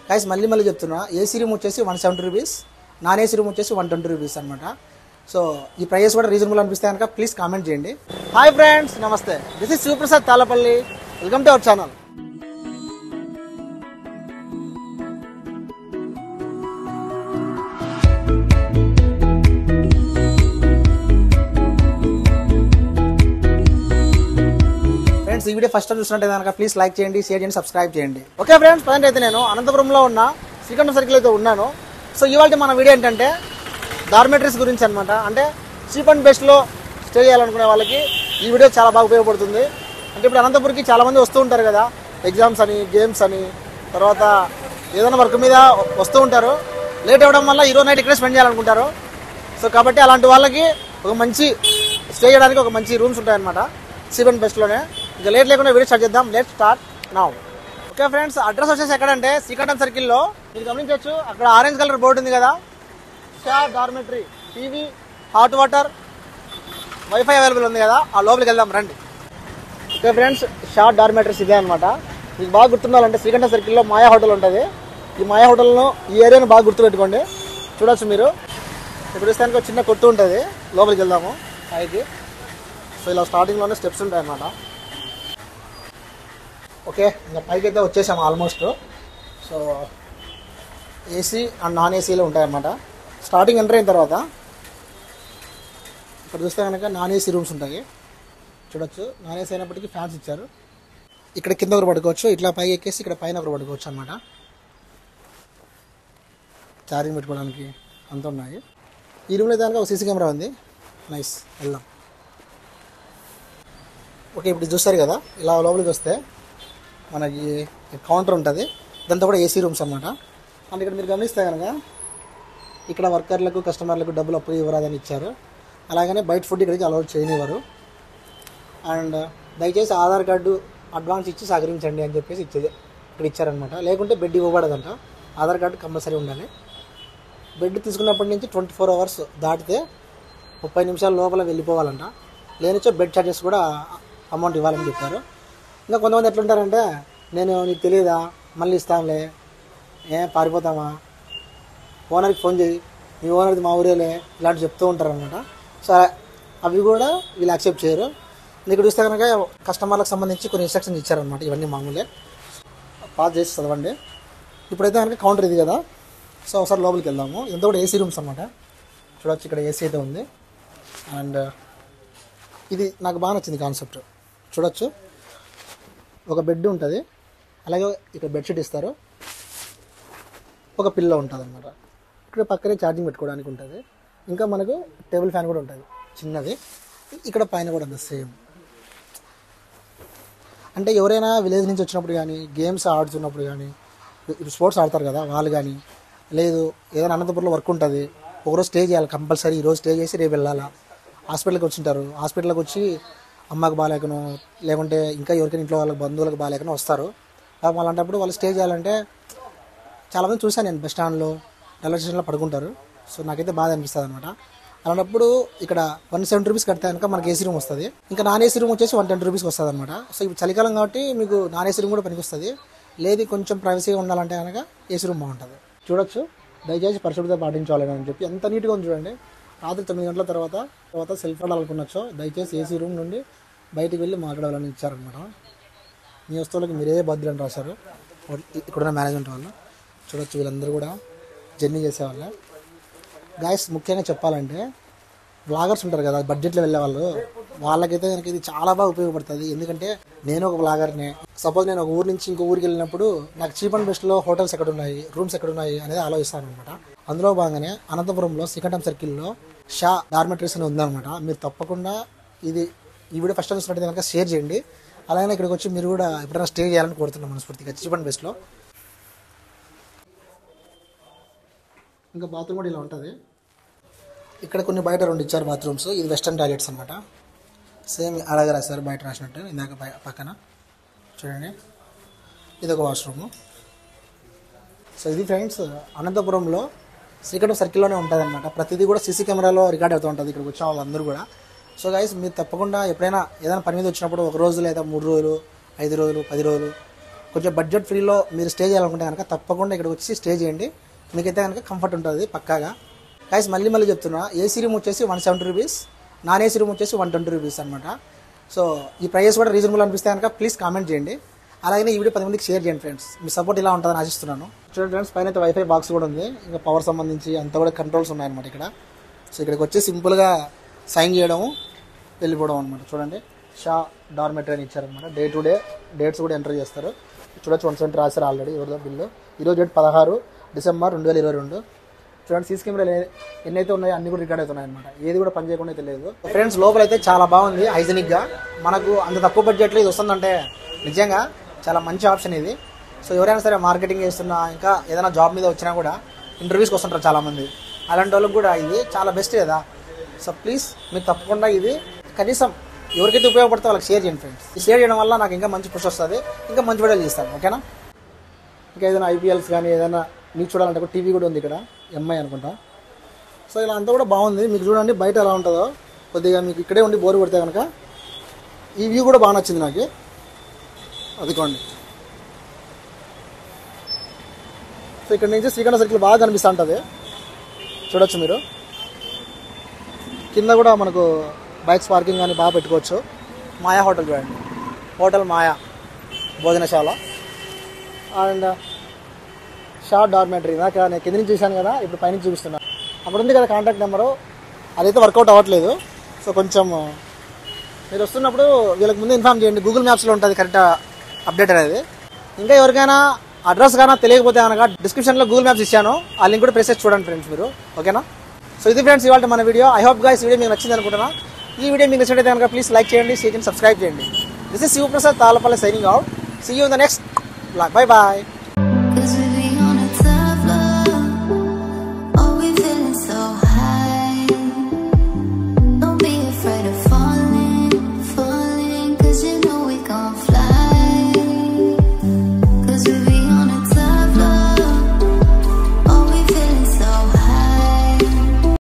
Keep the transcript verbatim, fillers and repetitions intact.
Guys మళ్ళీ మళ్ళీ చెప్తున్నా, ఏసీ రూమ్ వచ్చేసి one seventy rupees, non AC room వచ్చేసి వన్ ట్వంటీ రూపీస్ అనమాట. సో ఈ ప్రైస్ కూడా రీజనబుల్ అనిపిస్తే కనుక ప్లీజ్ కామెంట్ చేయండి. హాయ్ ఫ్రెండ్స్, నమస్తే. This is Shivaprasad Thallapalli. Welcome to our channel. Friends ఈ వీడియో ఫస్ట్ టైం చూసినట్టు కనుక ప్లీజ్ లైక్ చేయండి, షేర్ చేయండి, సబ్స్క్రైబ్ చేయండి. ఓకే ఫ్రెండ్స్, ప్రజెంట్ అయితే నేను అనంతపురంలో ఉన్న శ్రీకంఠం సర్కిల్ అయితే ఉన్నాను. సో ఇవాళ మన వీడియో ఏంటంటే డార్మెటరీస్ గురించి అనమాట. అంటే చీప్ అండ్ బెస్ట్లో స్టే చేయాలనుకునే వాళ్ళకి ఈ వీడియో చాలా బాగా ఉపయోగపడుతుంది. అంటే ఇప్పుడు అనంతపురంకి చాలామంది వస్తూ ఉంటారు కదా, ఎగ్జామ్స్ అని, గేమ్స్ అని, తర్వాత ఏదైనా వర్క్ మీద వస్తూ ఉంటారు. లేట్ అవ్వడం వల్ల ఈరోజు నైట్ ఇక్కడే స్పెండ్ చేయాలనుకుంటారు. సో కాబట్టి అలాంటి వాళ్ళకి ఒక మంచి స్టే చేయడానికి ఒక మంచి రూమ్స్ ఉంటాయన్నమాట చీప్ అండ్ బెస్ట్లోనే. ఇంకా లేట్ లేకుండా వీడియో స్టార్ట్ చేద్దాం. Let start now. Okay friends, address వచ్చేసి ఎక్కడంటే శ్రీకంఠం సర్కిల్లో మీరు గమనించవచ్చు, అక్కడ ఆరెంజ్ కలర్ బోర్డు ఉంది కదా, Shah dormitory, TV, hot water, WiFi available ఉంది కదా, ఆ లోపలికి వెళ్దాం రండి. ఓకే ఫ్రెండ్స్, షా డార్మెటరీస్ ఇదే అనమాట. మీకు బాగా గుర్తుండాలంటే శ్రీకంఠం సర్కిల్లో మాయా హోటల్ ఉంటుంది. ఈ మాయా హోటల్ను ఈ ఏరియాను బాగా గుర్తుపెట్టుకోండి. చూడొచ్చు మీరు. ఇప్పుడు ఇస్తానికి ఒక చిన్న కొట్టు ఉంటుంది, లోపలికి వెళ్దాము పైకి. సో ఇలా స్టార్టింగ్లోనే స్టెప్స్ ఉంటాయి అన్నమాట. ఓకే, ఇంకా పైకి అయితే వచ్చేసాము almost. So AC and non ఏసీలో ఉంటాయన్నమాట. స్టార్టింగ్ ఎంటర్ అయిన తర్వాత ఇక్కడ చూస్తే కనుక నాన్ ఏసీ రూమ్స్ ఉంటాయి. చూడొచ్చు, నాన్ ఏసీ అయినప్పటికీ ఫ్యాన్స్ ఇచ్చారు. ఇక్కడ కింద ఒకరు పడుకోవచ్చు, ఇట్లా పైకి ఎక్కేసి ఇక్కడ పైన ఒకరు పడుకోవచ్చు అనమాట. ఛార్జింగ్ పెట్టుకోవడానికి అంత ఉన్నాయి. ఈ రూమ్లో అయితే కనుక ఒక సీసీ కెమెరా ఉంది. నైస్, వెళ్దాం. ఓకే, ఇప్పుడు చూస్తారు కదా, ఇలా లోపలికి వస్తే మనకి కౌంటర్ ఉంటుంది. ఇదంతా కూడా ఏసీ రూమ్స్ అనమాట. అండ్ ఇక్కడ మీరు గమనిస్తే కనుక ఇక్కడ వర్కర్లకు, కస్టమర్లకు డబ్బులు అప్పు ఇవ్వరాదని ఇచ్చారు. అలాగనే బయట ఫుడ్ ఇక్కడికి అలౌట్ చేయనివ్వరు. అండ్ దయచేసి ఆధార్ కార్డు అడ్వాన్స్ ఇచ్చి సహకరించండి అని చెప్పేసి ఇచ్చేది ఇక్కడ ఇచ్చారనమాట. లేకుంటే బెడ్ ఇవ్వబడదంట. ఆధార్ కార్డు కంపల్సరీ ఉండాలి. బెడ్ తీసుకున్నప్పటి నుంచి ట్వంటీ ఫోర్ అవర్స్ దాటితే ముప్పై నిమిషాల లోపల వెళ్ళిపోవాలంట. లేనిచో బెడ్ ఛార్జెస్ కూడా అమౌంట్ ఇవ్వాలని చెప్పారు. ఇంకా కొంతమంది ఎట్లుంటారంటే, నేను నీకు తెలియదా, మళ్ళీ ఇస్తానులే, ఏ పారిపోతామా, ఓనర్కి ఫోన్ చేయి, మీ ఓనర్ది మా ఊరేలే, ఇలాంటి చెప్తూ ఉంటారనమాట. సో అవి కూడా వీళ్ళు యాక్సెప్ట్ చేయరు. ఇక్కడ చూస్తే కనుక కస్టమర్లకు సంబంధించి కొన్ని ఇన్స్ట్రక్షన్స్ ఇచ్చారనమాట. ఇవన్నీ మామూలే, పాస్ చేసి చదవండి. ఇప్పుడైతే కనుక కౌంటర్ ఇది కదా. సో ఒకసారి లోపలికి వెళ్దాము. ఇదంతా కూడా ఏసీ రూమ్స్ అనమాట. చూడవచ్చు, ఇక్కడ ఏసీ అయితే ఉంది. అండ్ ఇది నాకు బాగా నచ్చింది కాన్సెప్ట్. చూడొచ్చు, ఒక బెడ్ ఉంటుంది, అలాగే ఇక్కడ బెడ్షీట్ ఇస్తారు, ఒక పిల్లో ఉంటుంది అనమాట. ఇక్కడ పక్కనే ఛార్జింగ్ పెట్టుకోవడానికి ఉంటుంది. ఇంకా మనకు టేబుల్ ఫ్యాన్ కూడా ఉంటుంది చిన్నది. ఇక్కడ పైన కూడా ఉంది సేమ్. అంటే ఎవరైనా విలేజ్ నుంచి వచ్చినప్పుడు కానీ, గేమ్స్ ఆడుతున్నప్పుడు కానీ, స్పోర్ట్స్ ఆడతారు కదా వాళ్ళు కానీ, లేదు ఏదైనా అనంతపురంలో వర్క్ ఉంటుంది, ఒకరోజు స్టే చేయాలి కంపల్సరీ, ఈరోజు స్టే చేసి రేపు వెళ్ళాలా, హాస్పిటల్కి వచ్చింటారు, హాస్పిటల్కి వచ్చి అమ్మకు బాగాలేకనో, లేకుంటే ఇంకా ఎవరికైనా ఇంట్లో వాళ్ళకి బంధువులకు బాగాలేకనో వస్తారు. అలాంటప్పుడు వాళ్ళు స్టే చేయాలంటే చాలామంది చూసాను నేను, బస్ స్టాండ్లో, రైల్వే స్టేషన్లో పడుకుంటారు. సో నాకైతే బాధ అనిపిస్తుంది అనమాట. అలాంటప్పుడు ఇక్కడ వన్ సెవెంటీ రూపీస్ కడితే కనుక మనకి ఏసీ రూమ్ వస్తుంది. ఇంకా నాన్ ఏసీ రూమ్ వచ్చేసి వన్ ట్వంటీ రూపీస్కి వస్తుంది అనమాట. సో ఇప్పుడు చలికాలం కాబట్టి మీకు నాన్ ఏసీ రూమ్ కూడా పనికి వస్తుంది. లేదు కొంచెం ప్రైవసీగా ఉండాలంటే కనుక ఏసీ రూమ్ బాగుంటుంది. చూడొచ్చు, దయచేసి పరిశుభ్రత పాటించాలని అని చెప్పి ఎంత నీట్గా ఉంది చూడండి. రాత్రి తొమ్మిది గంటల తర్వాత తర్వాత సెల్ఫ్ వాడాలనుకున్నచ్చో దయచేసి ఏసీ రూమ్ నుండి బయటికి వెళ్ళి మాట్లాడాలని ఇచ్చారనమాట. మీ వస్తువులకి మీరే బాధ్యులు అని రాశారు ఇక్కడున్న మేనేజ్మెంట్ వాళ్ళు. చూడొచ్చు, వీళ్ళందరూ కూడా జర్నీ చేసేవాళ్ళే. గాయస్ ముఖ్యంగా చెప్పాలంటే వ్లాగర్స్ ఉంటారు కదా, బడ్జెట్లో వెళ్ళే వాళ్ళు, వాళ్ళకైతే కనుక ఇది చాలా బాగా ఉపయోగపడుతుంది. ఎందుకంటే నేను ఒక వ్లాగర్నే. సపోజ్ నేను ఒక ఊరు నుంచి ఇంకో ఊరికి వెళ్ళినప్పుడు నాకు చీప్ అండ్ బెస్ట్లో హోటల్స్ ఎక్కడున్నాయి, రూమ్స్ ఎక్కడున్నాయి అనేది ఆలోచిస్తాను అనమాట. అందులో భాగంగానే అనంతపురంలో శ్రీకంఠం సర్కిల్లో షా డార్మెటరీస్ అని ఉందన్నమాట. మీరు తప్పకుండా ఇది ఈ వీడియో ఫస్ట్ టైం చూసినట్టయితే కనుక షేర్ చేయండి. అలాగే ఇక్కడికి వచ్చి మీరు కూడా ఎప్పుడైనా స్టే చేయాలని కోరుతున్నాం మనస్ఫూర్తిగా, చీప్ అండ్ బెస్ట్లో. ఇంకా బాత్రూమ్ కూడా ఇలా ఉంటుంది. ఇక్కడ కొన్ని బయట రెండు ఇచ్చారు బాత్రూమ్స్. ఇది వెస్టర్న్ టాయిలెట్స్ అనమాట. సేమ్ అలాగే రాశారు బయట రాసినట్టు ఇందాక పక్కన చూడండి. ఇది ఒక వాష్రూము. సో ఇది ఫ్రెండ్స్ అనంతపురంలో శ్రీకంఠం సర్కిల్లోనే ఉంటుంది అనమాట. ప్రతిదీ కూడా సీసీ కెమెరాలో రికార్డ్ అవుతూ ఉంటుంది ఇక్కడికి వచ్చిన వాళ్ళందరూ కూడా. సో గైస్ మీరు తప్పకుండా ఎప్పుడైనా ఏదైనా పని మీద వచ్చినప్పుడు ఒక రోజు లేదా మూడు రోజులు, ఐదు రోజులు, పది రోజులు కొంచెం బడ్జెట్ ఫ్రీలో మీరు స్టే చేయాలనుకుంటే కనుక తప్పకుండా ఇక్కడ వచ్చి స్టే చేయండి. మీకైతే కనుక కంఫర్ట్ ఉంటుంది పక్కాగా. గైస్ మళ్ళీ మళ్ళీ చెప్తున్నా, ఏసీ రూమ్ వచ్చేసి one seventy rupees, non AC room వచ్చేసి వన్ ట్వంటీ రూపీస్ అనమాట. సో ఈ ప్రైస్ కూడా రీజనబుల్ అనిపిస్తే కనుక ప్లీజ్ కామెంట్ చేయండి. అలాగే ఈ వీడియో పది మందికి షేర్ చేయండి ఫ్రెండ్స్. మీ సపోర్ట్ ఇలా ఉంటుందని ఆశిస్తున్నాను. చూడండి ఫ్రెండ్స్, పైన అయితే వైఫై బాక్స్ కూడా ఉంది, ఇంకా పవర్ సంబంధించి అంతా కూడా కంట్రోల్స్ ఉన్నాయన్నమాట ఇక్కడ. సో ఇక్కడికి వచ్చి సింపుల్గా సైన్ చేయడము, వెళ్ళిపోవడం అనమాట. చూడండి, షా డార్మెటరీ అని ఇచ్చారనమాట. డే టు డే డేట్స్ కూడా ఎంటర్ చేస్తారు. చూడొచ్చు, వన్ సెవెంటీ రాశారు ఆల్రెడీ. ఎవరిదో బిల్లు. ఈరోజు డేట్ పదహారు డిసెంబర్ రెండు వేల ఇరవై రెండు. చూడండి, సీసీ కెమెరాలు ఎన్నైతే ఉన్నాయో అన్ని కూడా రికార్డ్ అవుతున్నాయి అనమాట. ఏది కూడా పని చేయకుండా అయితే లేదు. ఫ్రెండ్స్ లోపల అయితే చాలా బాగుంది, హైజెనిక్గా. మనకు అంత తక్కువ బడ్జెట్లో ఇది వస్తుందంటే నిజంగా చాలా మంచి ఆప్షన్ ఇది. సో ఎవరైనా సరే మార్కెటింగ్ చేస్తున్నా, ఇంకా ఏదైనా జాబ్ మీద వచ్చినా కూడా ఇంటర్వ్యూస్కి వస్తుంటారు చాలామంది. అలాంటి వాళ్ళకి కూడా ఇది చాలా బెస్ట్ కదా. సో ప్లీజ్ మీరు తప్పకుండా ఇది కనీసం ఎవరికైతే ఉపయోగపడితే వాళ్ళకి షేర్ చేయండి ఫ్రెండ్స్. ఈ షేర్ చేయడం వల్ల నాకు ఇంకా మంచి పుష్ వస్తుంది, ఇంకా మంచి వీడియోలు చేస్తాను. ఓకేనా? ఇంకా ఏదైనా ఐపీఎల్స్ కానీ ఏదైనా మీకు చూడాలంటే కూడా టీవీ కూడా ఉంది ఇక్కడ, ఎంఐ అనుకుంటా. సో ఇలా అంతా కూడా బాగుంది. మీకు చూడండి బయట ఎలా ఉంటుందో. కొద్దిగా మీకు ఇక్కడే ఉండి బోరు కొడితే కనుక ఈ వ్యూ కూడా బాగా నచ్చింది నాకు. అదికోండి. సో ఇక్కడ నుంచి శ్రీకంఠ సర్కిల్ బాగా కనిపిస్తూ ఉంటుంది, చూడొచ్చు మీరు. కింద కూడా మనకు బైక్స్ పార్కింగ్ కానీ బాగా పెట్టుకోవచ్చు. మాయా హోటల్ చూడండి, హోటల్ మాయా భోజనశాల. అండ్ షా డార్మెటరీ నాకు నేను కింద నుంచి చూశాను కదా, ఇప్పుడు పైనుంచి చూపిస్తున్నాను. అక్కడ ఉంది కదా కాంటాక్ట్ నెంబరు, అదైతే వర్కౌట్ అవ్వట్లేదు. సో కొంచెం మీరు వస్తున్నప్పుడు వీళ్ళకి ముందు ఇన్ఫామ్ చేయండి. గూగుల్ మ్యాప్స్లో ఉంటుంది కరెక్ట్ అప్డేట్ అనేది. ఇంకా ఎవరికైనా అడ్రస్ కానీ తెలియకపోతే కనుక డిస్క్రిప్షన్లో గూగుల్ మ్యాప్స్ ఇచ్చాను, ఆ లింక్ కూడా ప్రెస్ చేసి చూడండి ఫ్రెండ్స్ మీరు. ఓకేనా? సో ఇది ఫ్రెండ్స్ ఇవాళ మన video. I hope guys video మీకు నచ్చింది అనుకుంటున్నా. ఈ వీడియో మీకు నచ్చినట్లయితే కనుక ప్లీజ్ లైక్ చేయండి, షేర్ చేయండి, సబ్స్క్రైబ్ చేయండి. This is Shivaprasad Tallapalli signing out. See you in the next blog. Bye bye.